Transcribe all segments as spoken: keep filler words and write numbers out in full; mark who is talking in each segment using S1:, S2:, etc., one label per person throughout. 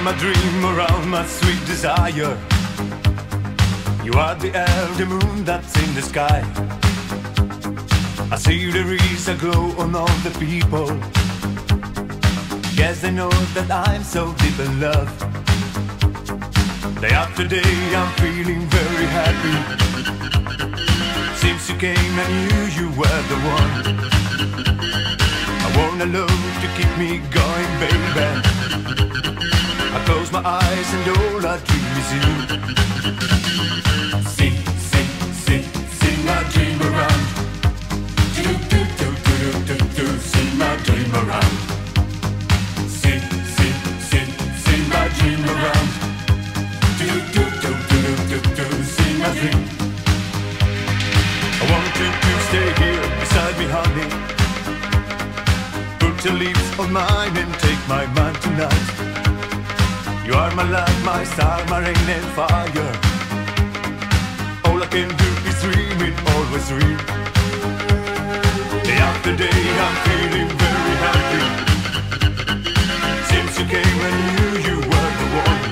S1: my dream around my sweet desire. You are the air, the moon that's in the sky. I see there is a glow on all the people. Yes, they know that I'm so deep in love. Day after day I'm feeling very happy. Since you came I knew you were the one. I want a love to keep me going, baby. I close my eyes and all I dream is you. Sing, sing, sing, sing my dream around. Do, do, do, do, do, do, sing my dream around. Sing, sing, sing, sing my dream around. Do, do, do, do, do, do, sing my dream. I want you to stay here beside me, honey. Put your lips on mine and take my mind tonight. You are my light, my star, my rain and fire. All I can do is dream it, always dream. Day after day I'm feeling very happy. Since you came I knew you were the one.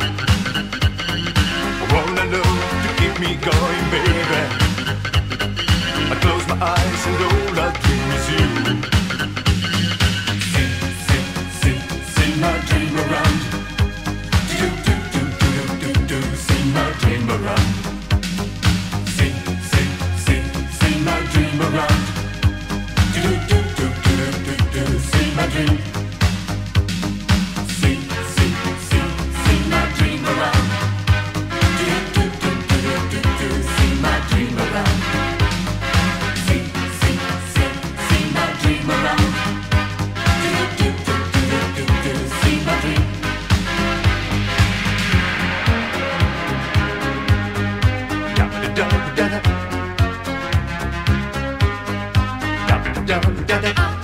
S1: I wanna know to keep me going, baby. I close my eyes and all I dream is you. Sing, sing, sing, sing my dream around. Do, do, do, do, do, do, sing my dream around. Sing, sing, sing, sing my dream around. Do, do, do, do, do, do, sing my dream. Sing, sing, sing, sing my dream around. Do, do, do, do, do, do, sing my dream around. Sing, sing, sing, sing my dream around. Do, do, do, do, do, do, sing my dream. Da da da da da da da da da.